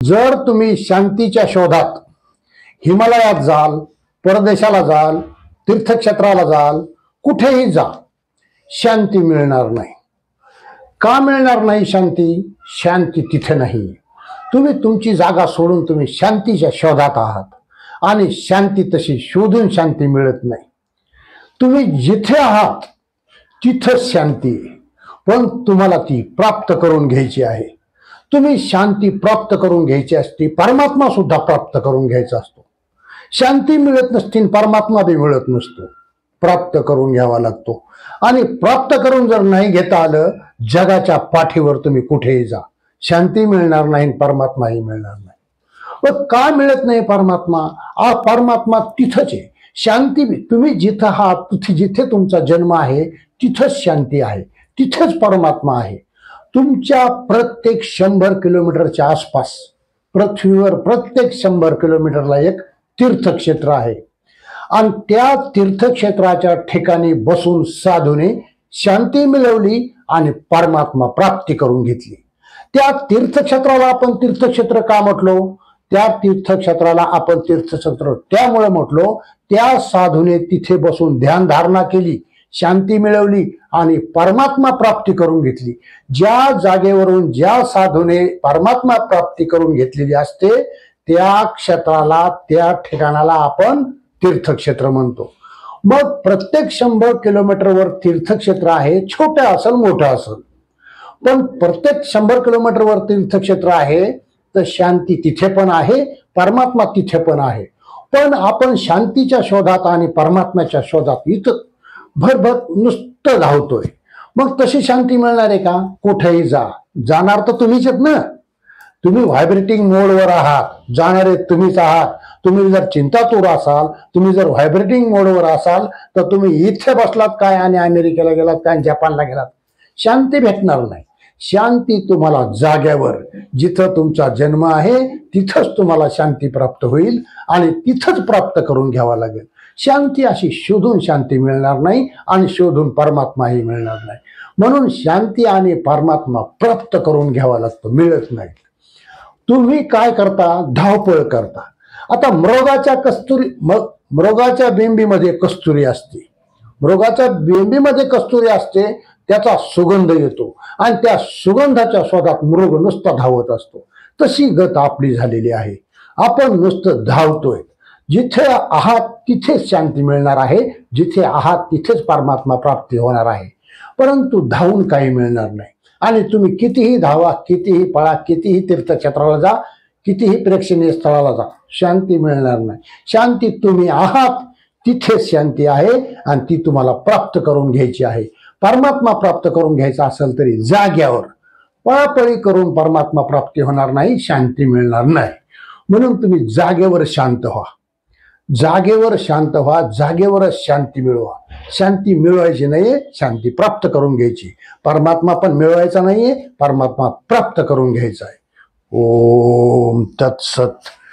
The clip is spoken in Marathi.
जर तुम्ही शांतीच्या शोधात हिमालयात जाल, परदेशाला जाल, तीर्थक्षेत्राला जाल, कुठेही जा, शांती मिळणार नाही. का मिळणार नाही शांती? शांती तिथे नाही. तुम्ही तुमची जागा सोडून तुम्ही शांतीच्या शोधात आहात आणि शांती तशी शोधून शांती मिळत नाही. तुम्ही जिथे आहात तिथंच शांती आहे, पण तुम्हाला ती प्राप्त करून घ्यायची आहे. तुम्ही शांती प्राप्त करून घ्यायची असते, परमात्मा सुद्धा प्राप्त करून घ्यायचा असतो. शांती मिळत नसती, परमात्मा बी मिळत नसतो. प्राप्त करून घ्यावा लागतो. आणि प्राप्त करून जर नाही घेता आलं, जगाच्या पाठीवर तुम्ही कुठेही जा, शांती मिळणार नाही, परमात्माही मिळणार नाही. व का मिळत नाही परमात्मा? परमात्मा तिथंच आहे. शांती तुम्ही जिथं आहात, तिथे जिथे तुमचा जन्म आहे तिथंच शांती आहे, तिथेच परमात्मा आहे. तुमच्या प्रत्येक 100 किलोमीटरच्या आसपास पृथ्वीवर प्रत्येक 100 किलोमीटरला एक तीर्थक्षेत्र आहे. आणि त्या तीर्थक्षेत्राच्या ठिकाणी बसून साधूने शांती मिळवली आणि परमात्मा प्राप्ती करून घेतली. त्या तीर्थक्षेत्राला आपण तीर्थक्षेत्र का म्हटलो? त्या तीर्थक्षेत्राला आपण तीर्थक्षेत्र त्यामुळे म्हटलो, त्या साधूने तिथे बसून ध्यान धारणा केली, शांती मिळवली आणि परमात्मा प्राप्ती करून घेतली. ज्या जागेवरून ज्या साधूने परमात्मा प्राप्ती करून घेतलेली असते, त्या क्षेत्राला, त्या ठिकाणाला आपण तीर्थक्षेत्र म्हणतो. मग प्रत्येक 100 किलोमीटरवर तीर्थक्षेत्र आहे, छोटं असेल मोठं असेल, पण प्रत्येक 100 किलोमीटरवर तीर्थक्षेत्र आहे, तर शांती तिथे पण आहे, परमात्मा तिथे पण आहे. पण आपण शांतीच्या शोधात आणि परमात्म्याच्या शोधात इथं भरभर नुसतं धावतोय. मग तशी शांती मिळणार आहे का? कुठेही जा, जाणार तर तुम्हीच आहेत ना. तुम्ही व्हायब्रेटिंग मोडवर आहात, जाणारे तुम्हीच आहात. तुम्ही जर चिंतातूर असाल, तुम्ही जर व्हायब्रेटिंग मोडवर असाल, तर तुम्ही इथे बसलात काय आणि अमेरिकेला गेलात काय, जपानला गेलात, शांती भेटणार नाही. शांती तुम्हाला जाग्यावर, जिथं तुमचा जन्म आहे तिथंच तुम्हाला शांती प्राप्त होईल आणि तिथंच प्राप्त करून घ्यावा लागेल. शांती अशी शोधून शांती मिळणार नाही आणि शोधून परमात्माही मिळणार नाही. म्हणून शांती आणि परमात्मा प्राप्त करून घ्यावा लागतो, मिळत नाही. तुम्ही काय करता? धावपळ करता. आता मृगाच्या बेंबीमध्ये कस्तुरी असते, मृगाच्या बेंबीमध्ये कस्तुरी असते, त्याचा सुगंध येतो आणि त्या सुगंधाच्या शोधात मृग नुसता धावत असतो. तशी गत आपली झालेली आहे. आपण नुसतं धावतोय. जिथे आहात तिथेच शांती मिळणार आहे, जिथे आहात तिथेच परमात्मा प्राप्ती होणार आहे. परंतु धावून काही मिळणार नाही. आणि तुम्ही कितीही धावा, कितीही पळा, कितीही तीर्थक्षेत्राला जा, कितीही प्रेक्षणीय स्थळाला जा, शांती मिळणार नाही. शांती तुम्ही आहात तिथेच शांती आहे आणि ती तुम्हाला प्राप्त करून घ्यायची आहे. परमात्मा प्राप्त करून घ्यायचा असेल तरी जाग्यावर पळापळी करून परमात्मा प्राप्ती होणार नाही, शांती मिळणार नाही. म्हणून तुम्ही जागेवर शांत व्हा, जागेवर शांत व्हा, जागेवरच शांती मिळवा. शांती मिळवायची नाहीये, शांती प्राप्त करून घ्यायची. परमात्मा पण मिळवायचा नाहीये, परमात्मा प्राप्त करून घ्यायचा आहे. ओम तत्सत.